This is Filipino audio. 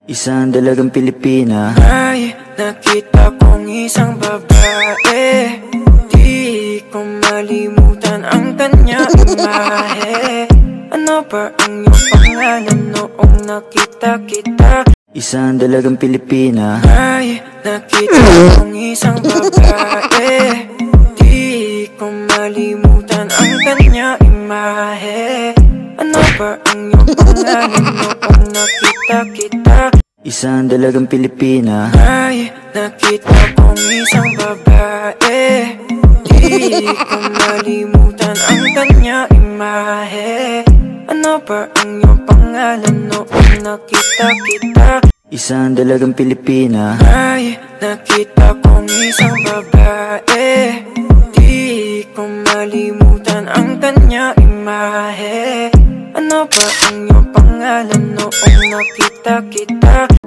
Isang dalagang Pilipina. Ay, nakita kong isang babae, di ko malimutan ang kanya imahe. Ano ba ang iyong pangalan noong nakita kita? Isang dalagang Pilipina. Ay, nakita kong isang babae, di ko malimutan ang kanya imahe. Ano ba ang iyong pangalan noong nakita kita? Isang dalagang Pilipina. Ay, nakita kong isang babae, di ko malimutan ang kanya imahe. Ano ba ang iyong pangalan noong nakita kita? Isang dalagang Pilipina. Ay, nakita kong isang babae, di ko malimutan ang kanya imahe. Ano ba ang iyong pangalan noong nakita kita?